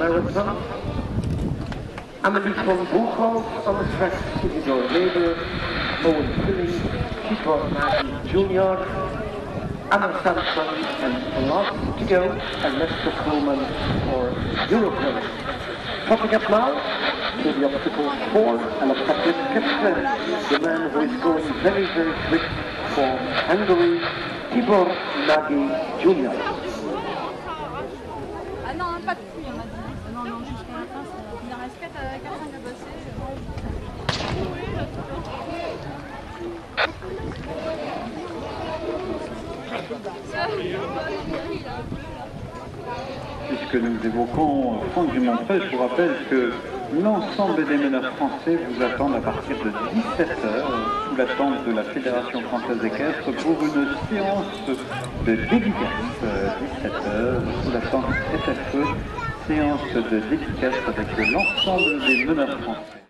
Marathon. Amelie van Boeghoff on the track to Isidore Weber, Owen Filling, Tito Maggi Jr., Anna Sampson and lots to go, and Lester Coleman for Europe. Popping up now to the obstacle 4, and of Patrick Kepler, the man who is going very, very quick for Hungary, Tibor Nagy Jr. Ah non, pas de pluie, on a dit. Non, non, jusqu'à la fin, il en reste 4 à 5 à passer. Puisque nous évoquons Franck Dumontreuil, je vous rappelle que l'ensemble des meneurs français vous attendent à partir de 17h sous la tente de la Fédération française équestre pour une séance de dédicace. 17h sous la tente FFE, séance de dédicace avec l'ensemble des meneurs français.